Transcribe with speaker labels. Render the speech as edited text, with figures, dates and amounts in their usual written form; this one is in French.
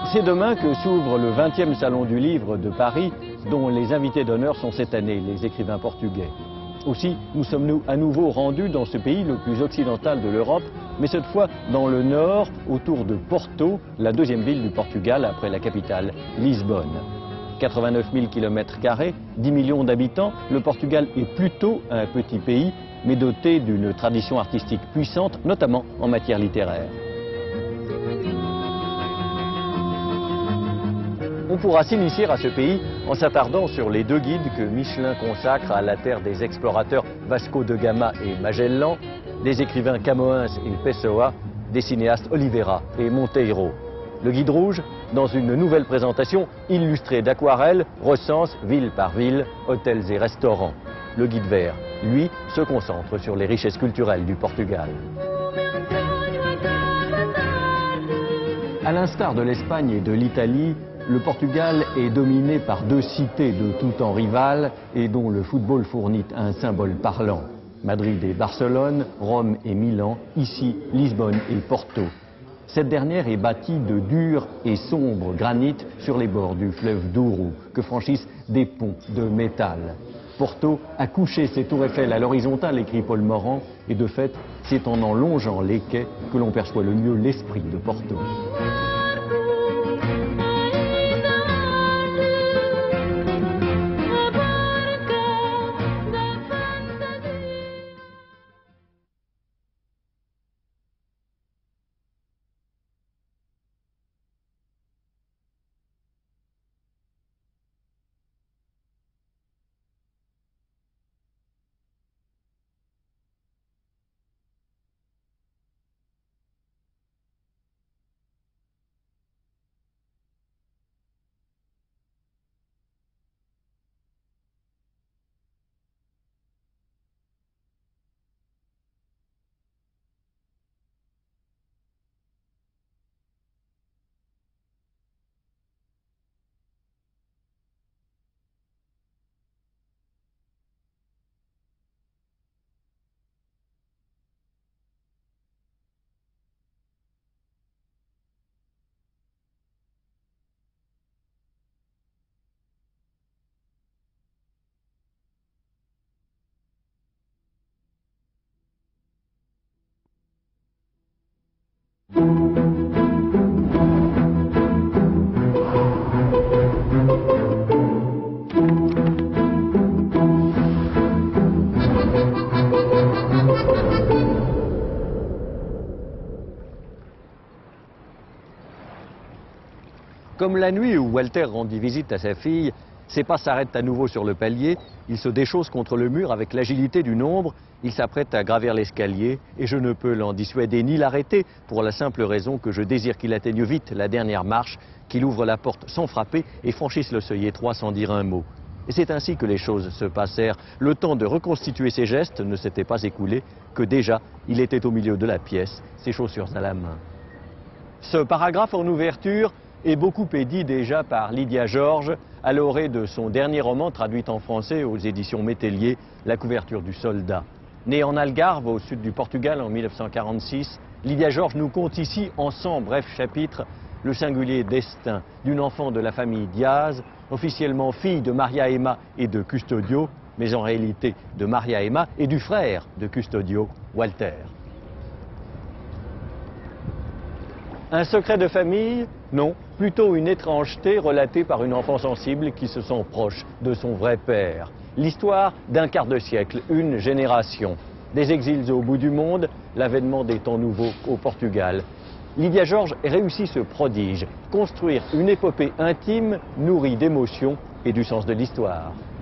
Speaker 1: C'est demain que s'ouvre le 20e Salon du Livre de Paris, dont les invités d'honneur sont cette année les écrivains portugais. Aussi, nous sommes à nouveau rendus dans ce pays le plus occidental de l'Europe, mais cette fois dans le nord, autour de Porto, la deuxième ville du Portugal après la capitale, Lisbonne. 89 000 km², 10 millions d'habitants, le Portugal est plutôt un petit pays, mais doté d'une tradition artistique puissante, notamment en matière littéraire. On pourra s'initier à ce pays en s'attardant sur les deux guides que Michelin consacre à la terre des explorateurs Vasco de Gama et Magellan, des écrivains Camões et Pessoa, des cinéastes Oliveira et Monteiro. Le guide rouge, dans une nouvelle présentation illustrée d'aquarelles, recense ville par ville, hôtels et restaurants. Le guide vert, lui, se concentre sur les richesses culturelles du Portugal. À l'instar de l'Espagne et de l'Italie, le Portugal est dominé par deux cités de tout temps rivales et dont le football fournit un symbole parlant. Madrid et Barcelone, Rome et Milan, ici Lisbonne et Porto. Cette dernière est bâtie de dur et sombre granit sur les bords du fleuve Douro, que franchissent des ponts de métal. Porto a couché ses tours Eiffel à l'horizontale, écrit Paul Morand, et de fait, c'est en longeant les quais que l'on perçoit le mieux l'esprit de Porto. Comme la nuit où Walter rendit visite à sa fille, ses pas s'arrêtent à nouveau sur le palier, il se déchausse contre le mur avec l'agilité d'une ombre, il s'apprête à gravir l'escalier et je ne peux l'en dissuader ni l'arrêter pour la simple raison que je désire qu'il atteigne vite la dernière marche, qu'il ouvre la porte sans frapper et franchisse le seuil étroit sans dire un mot. Et c'est ainsi que les choses se passèrent. Le temps de reconstituer ses gestes ne s'était pas écoulé que déjà il était au milieu de la pièce, ses chaussures à la main. Ce paragraphe en ouverture et beaucoup est dit déjà par Lydia Georges à l'orée de son dernier roman traduit en français aux éditions Métellier, La couverture du soldat. Née en Algarve, au sud du Portugal en 1946, Lydia Georges nous conte ici, en 100 brefs chapitres, le singulier destin d'une enfant de la famille Diaz, officiellement fille de Maria Emma et de Custodio, mais en réalité de Maria Emma et du frère de Custodio, Walter. Un secret de famille? Non, plutôt une étrangeté relatée par une enfant sensible qui se sent proche de son vrai père. L'histoire d'un quart de siècle, une génération. Des exils au bout du monde, l'avènement des temps nouveaux au Portugal. Lydia Georges réussit ce prodige, construire une épopée intime nourrie d'émotions et du sens de l'histoire.